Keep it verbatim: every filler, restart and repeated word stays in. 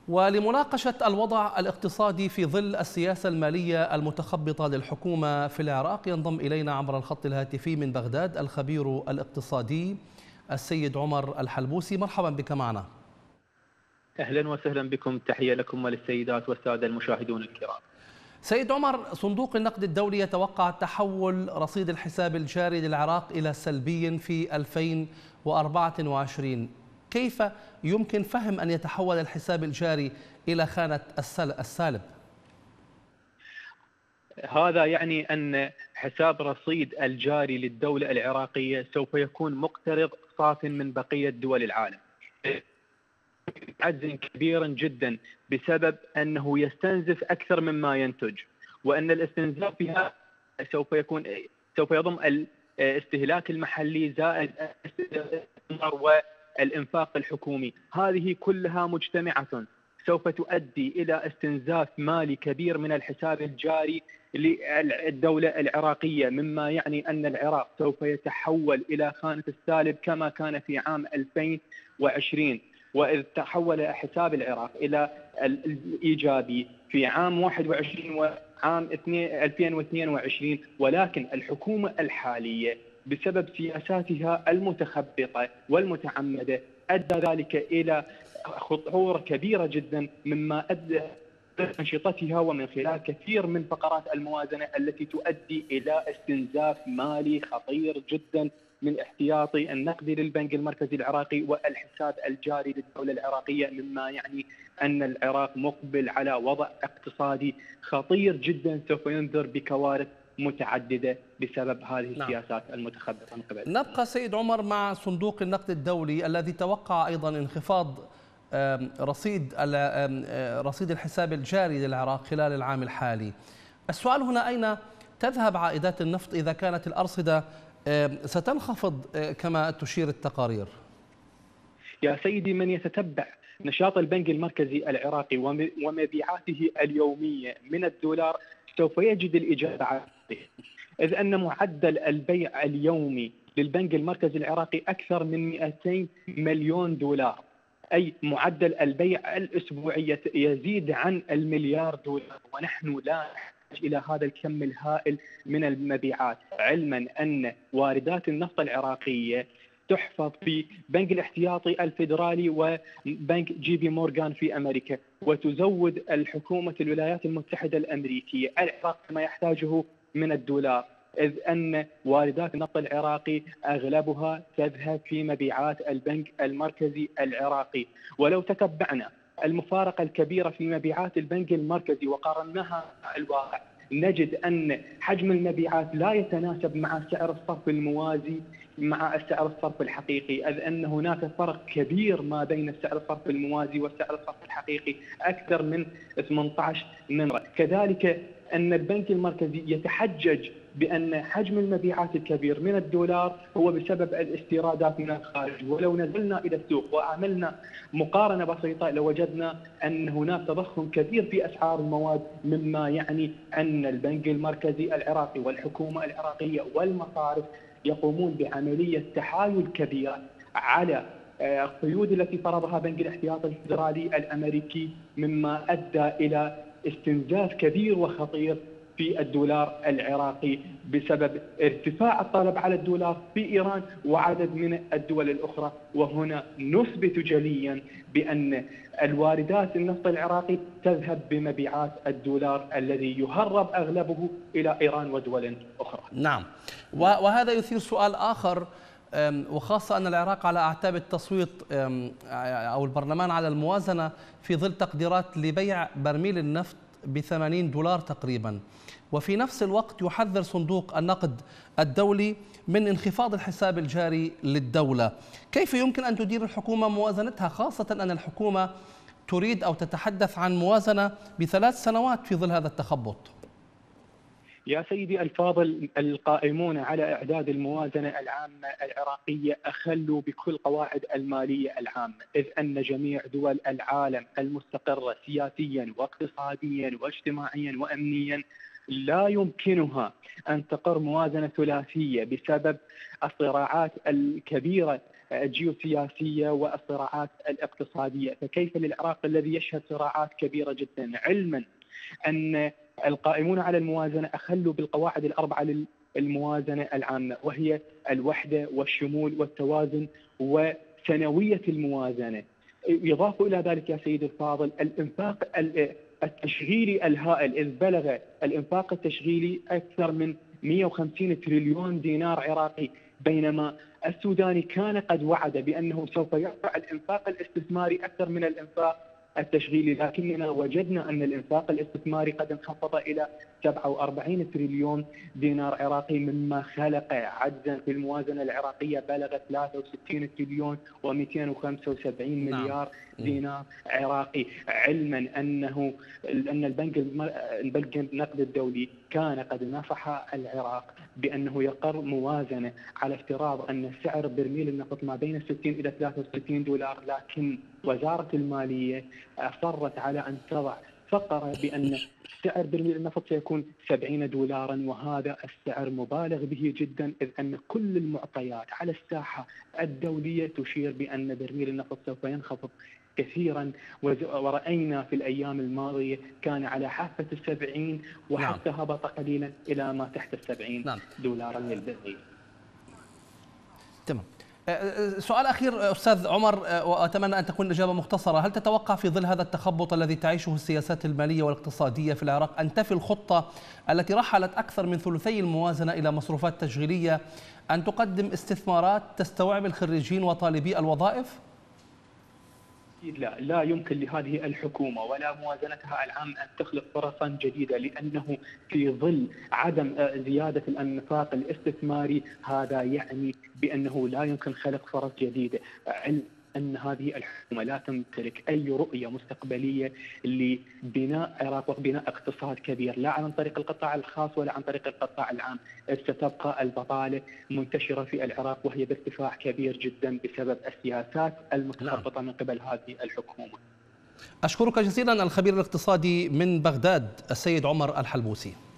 ولمناقشة الوضع الاقتصادي في ظل السياسة المالية المتخبطة للحكومة في العراق ينضم إلينا عبر الخط الهاتفي من بغداد الخبير الاقتصادي السيد عمر الحلبوسي. مرحبا بك معنا. أهلا وسهلا بكم، تحية لكم وللسيدات والسادة المشاهدون الكرام. سيد عمر، صندوق النقد الدولي يتوقع تحول رصيد الحساب الجاري للعراق إلى سلبي في ألفين وأربعة وعشرين. كيف يمكن فهم أن يتحول الحساب الجاري إلى خانة السالب؟ هذا يعني أن حساب رصيد الجاري للدولة العراقية سوف يكون مقترض صاف من بقية دول العالم، عجز كبيرا جدا بسبب أنه يستنزف أكثر مما ينتج، وأن الاستنزاف فيها سوف يكون سوف يضم الاستهلاك المحلي زائد والإنفاق الحكومي. هذه كلها مجتمعة سوف تؤدي إلى استنزاف مالي كبير من الحساب الجاري للدولة العراقية، مما يعني أن العراق سوف يتحول إلى خانة السالب كما كان في عام ألفين وعشرين، وإذ تحول حساب العراق إلى الإيجابي في عام واحد وعشرين وعام ألفين واثنين وعشرين، ولكن الحكومة الحالية بسبب سياساتها المتخبطة والمتعمدة أدى ذلك إلى خطورة كبيرة جدا، مما أدى أنشطتها ومن خلال كثير من فقرات الموازنة التي تؤدي إلى استنزاف مالي خطير جدا من احتياطي النقدي للبنك المركزي العراقي والحساب الجاري للدولة العراقية، مما يعني أن العراق مقبل على وضع اقتصادي خطير جدا سوف ينذر بكوارث متعددة بسبب هذه السياسات نعم. المتخبطة من قبل. نبقى سيد عمر مع صندوق النقد الدولي الذي توقع أيضا انخفاض رصيد رصيد الحساب الجاري للعراق خلال العام الحالي. السؤال هنا، أين تذهب عائدات النفط إذا كانت الأرصدة ستنخفض كما تشير التقارير؟ يا سيدي، من يتتبع نشاط البنك المركزي العراقي ومبيعاته اليومية من الدولار سوف يجد الإجابة عليه، إذ أن معدل البيع اليومي للبنك المركزي العراقي أكثر من مئتين مليون دولار، أي معدل البيع الأسبوعي يزيد عن المليار دولار، ونحن لا نحتاج إلى هذا الكم الهائل من المبيعات، علما أن واردات النفط العراقية تحفظ في بنك الاحتياطي الفيدرالي وبنك جي بي مورغان في أمريكا، وتزود الحكومة الولايات المتحدة الأمريكية العراق ما يحتاجه من الدولار، إذ أن واردات النفط العراقي أغلبها تذهب في مبيعات البنك المركزي العراقي. ولو تتبعنا المفارقة الكبيرة في مبيعات البنك المركزي وقارناها مع الواقع، نجد أن حجم المبيعات لا يتناسب مع سعر الصرف الموازي مع السعر الصرف الحقيقي، إذ أن هناك فرق كبير ما بين السعر الصرف الموازي والسعر الصرف الحقيقي أكثر من ثمانية عشر مرة. كذلك أن البنك المركزي يتحجج بأن حجم المبيعات الكبير من الدولار هو بسبب الاستيرادات من الخارج، ولو نزلنا إلى السوق وعملنا مقارنة بسيطة لوجدنا أن هناك تضخم كبير في أسعار المواد، مما يعني أن البنك المركزي العراقي والحكومة العراقية والمصارف يقومون بعملية تحايل كبيرة على القيود التي فرضها بنك الاحتياط الفيدرالي الأمريكي، مما أدى إلى استنزاف كبير وخطير في الدولار العراقي بسبب ارتفاع الطلب على الدولار في إيران وعدد من الدول الأخرى. وهنا نثبت جليا بأن الواردات النفط العراقي تذهب بمبيعات الدولار الذي يهرب أغلبه إلى إيران ودول أخرى. نعم، وهذا يثير سؤال آخر، وخاصة أن العراق على أعتاب التصويت أو البرلمان على الموازنة في ظل تقديرات لبيع برميل النفط بثمانين دولار تقريبا، وفي نفس الوقت يحذر صندوق النقد الدولي من انخفاض الحساب الجاري للدولة. كيف يمكن أن تدير الحكومة موازنتها، خاصة أن الحكومة تريد أو تتحدث عن موازنة بثلاث سنوات في ظل هذا التخبط؟ يا سيدي الفاضل، القائمون على إعداد الموازنة العامة العراقية أخلوا بكل قواعد المالية العامة، إذ أن جميع دول العالم المستقرة سياسيا واقتصاديا واجتماعيا وأمنيا لا يمكنها أن تقر موازنة ثلاثية بسبب الصراعات الكبيرة الجيوسياسية والصراعات الاقتصادية. فكيف للعراق الذي يشهد صراعات كبيرة جدا، علما أن القائمون على الموازنة أخلوا بالقواعد الأربعة للموازنة العامة، وهي الوحدة والشمول والتوازن وسنوية الموازنة. يضاف إلى ذلك يا سيدي الفاضل الإنفاق التشغيلي الهائل، إذ بلغ الإنفاق التشغيلي أكثر من مئة وخمسين تريليون دينار عراقي، بينما السوداني كان قد وعد بأنه سوف يرفع الإنفاق الاستثماري أكثر من الإنفاق التشغيلي، لكننا وجدنا أن الإنفاق الاستثماري قد انخفض إلى سبعة وأربعين تريليون دينار عراقي، مما خلق عجزا في الموازنة العراقية بلغ ثلاثة وستين تريليون ومئتين وخمسة وسبعين مليار دينار عراقي، علما أنه أن البنك البنك النقد الدولي كان قد نصح العراق بأنه يقر موازنة على افتراض أن سعر برميل النفط ما بين ستين إلى ثلاثة وستين دولار، لكن وزارة المالية أصرت على أن تضع فقرة بأن سعر برميل النفط سيكون سبعين دولارا، وهذا السعر مبالغ به جدا، إذ أن كل المعطيات على الساحة الدولية تشير بأن برميل النفط سوف ينخفض كثيرا، ورأينا في الأيام الماضية كان على حافة السبعين وحتى نعم. هبط قليلا إلى ما تحت السبعين نعم. دولارا للبرميل. تمام. سؤال أخير أستاذ عمر، وأتمنى أن تكون الإجابة مختصرة. هل تتوقع في ظل هذا التخبط الذي تعيشه السياسات المالية والاقتصادية في العراق أن تفي الخطة التي رحلت أكثر من ثلثي الموازنة إلى مصروفات تشغيلية أن تقدم استثمارات تستوعب الخريجين وطالبي الوظائف؟ لا لا يمكن لهذه الحكومة ولا موازنتها العام أن تخلق فرصا جديدة، لأنه في ظل عدم زيادة الإنفاق الاستثماري هذا يعني بأنه لا يمكن خلق فرص جديدة، أن هذه الحكومة لا تمتلك أي رؤية مستقبلية لبناء العراق وبناء اقتصاد كبير، لا عن طريق القطاع الخاص ولا عن طريق القطاع العام. ستبقى البطالة منتشرة في العراق وهي بارتفاع كبير جدا بسبب السياسات المتخبطة من قبل هذه الحكومة. أشكرك جزيلا الخبير الاقتصادي من بغداد السيد عمر الحلبوسي.